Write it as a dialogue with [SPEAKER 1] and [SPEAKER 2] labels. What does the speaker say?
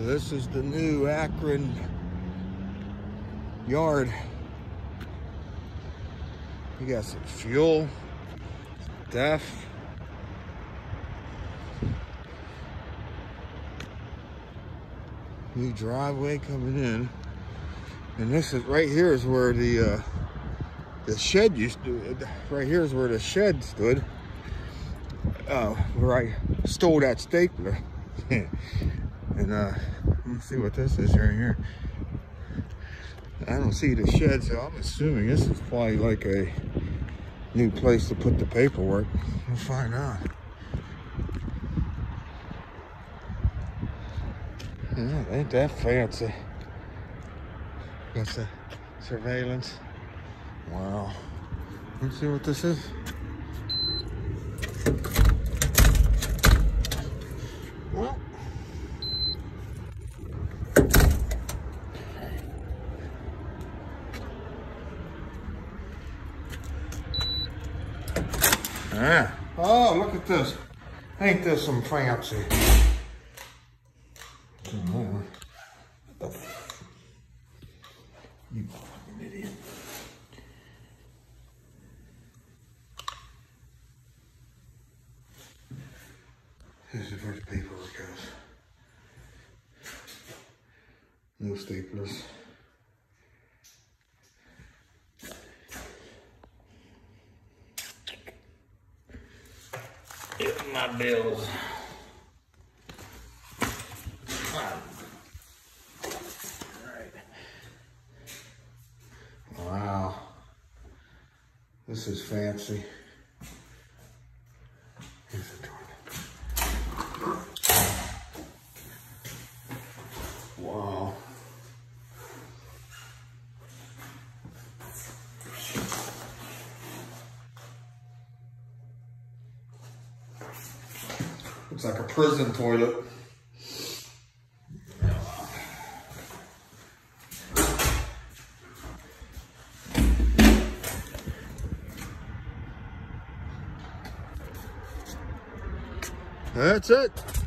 [SPEAKER 1] This is the new Akron yard. You got some fuel, DEF. New driveway coming in. And this is right here is where the shed used to, right here is where the shed stood. Where I stole that stapler. And let's see what this is right here. I don't see the shed, so I'm assuming this is probably like a new place to put the paperwork. We'll find out. Yeah, ain't that fancy. Got the surveillance. Wow. Let's see what this is. Well. Yeah. Oh, look at this. Ain't this some fancy? What the f— you fucking idiot. This is where the paperwork goes. No staplers. Get my bills. Wow. This is fancy. Here's the door. Wow. Looks like a prison toilet. That's it.